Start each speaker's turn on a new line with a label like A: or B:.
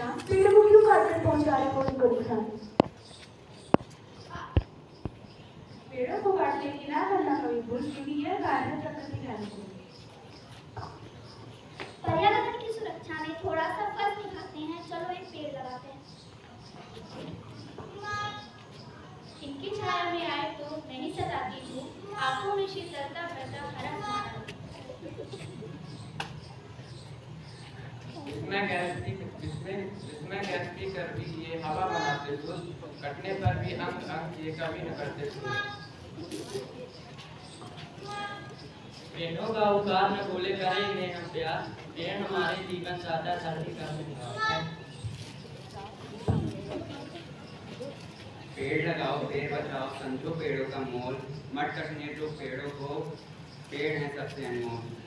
A: श्याम, पेड़ों को क्यों काटकर पहुंचा रहे हो उनको दिखाने?
B: पेड़ों को काटने की ना करना कभी भूल, क्योंकि यह कार्य है प्रकृति के अनुकूल।
C: पर्यावरण की सुरक्षा में थोड़ा सा फर्ज निभाते हैं, चलो एक पेड़ लगाते हैं।
D: इनकी छाया में आए तो नहीं सताती धूप, आंखों में शीतलता भरता हरा हमारा।
E: इसमें गैस पी कर भी ये हवा बनाते शुद्ध, कटने पर भी अंग अंग ये कभी न करते शुद्ध।
F: पेड़ों का उपकार न भूले करेंगे हम प्यार, पेड़ हमारे जीवन सादा धरती का मिलाप।
G: पेड़ लगाओ, पेड़ बचाओ, समझो पेड़ों का मोल, मत कटने दो पेड़ों को, पेड़ है सबसे अनमोल।